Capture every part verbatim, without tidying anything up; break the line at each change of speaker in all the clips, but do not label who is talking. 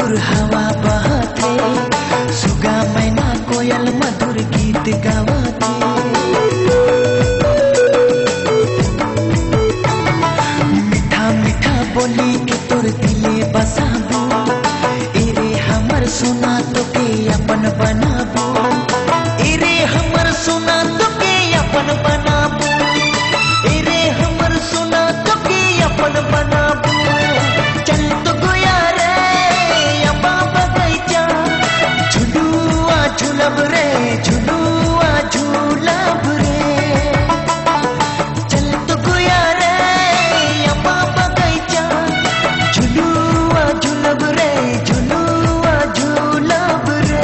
मधुर हवा बहते, सुगा मैना कोयल मधुर गीत गावते। मीठा मीठा बोली के तोर दिले बसाबू, एरे हमर सुना तो के अपन बनाबू, एरे हमर सुना तो के अपन बनाबू, एरे हमर सुना तो के अपन बनाबू। चल तो गोया रे अम्मा बगैचा, झुलुआ झुलब रे झुलुआ झूलब रे। चल तो गोया रे अम्मा बगैचा, झुलुआ झुलब रे झुलुआ झूलब रे।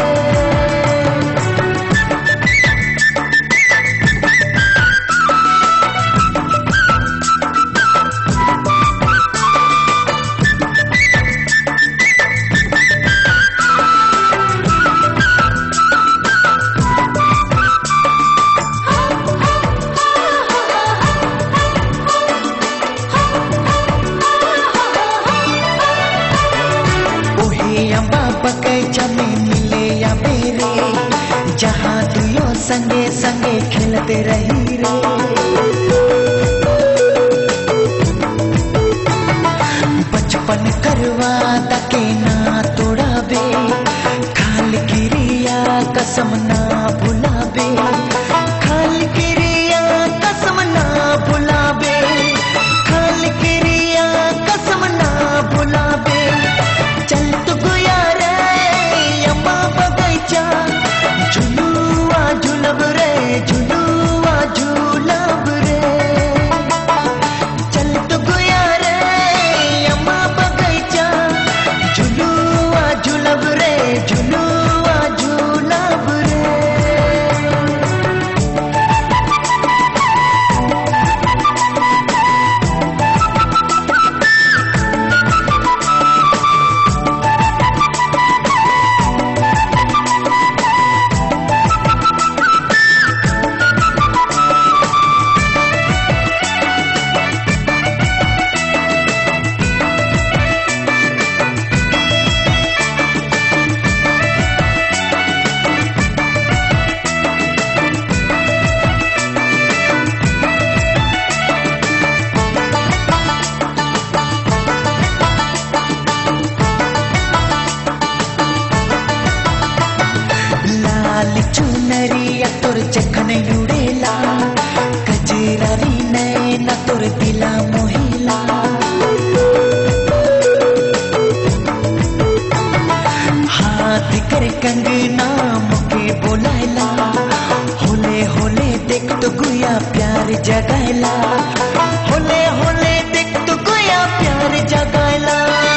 अम्बा बगैचा में मिले या मेरे, जहाँ दुयो संगे संगे खेलते रही रे। बचपन करवा तके ना तोड़ाबे, खाल क्रिया कसम ना भुलाबे, खाल क्रिया कसम ना भुलाबे, खाल क्रिया कसम ना भुलाबे। चल तो गोया रे अम्मा बगैचा, झुलुआ झुलब रे झुलुआ झूलब रे। चल तो गोया रे अम्मा बगैचा, झुलुआ झुलब रे झुलुआ झूलब रे। लाल चुनरिया तोर जखन उड़ेला, कजरारी नैना तोर दिला मोहिला। हाथ कर कंगना मुके बोलायला, होले होले देख तो गुया प्यार जगायला, होले होले देख तो गुया प्यार जगायला।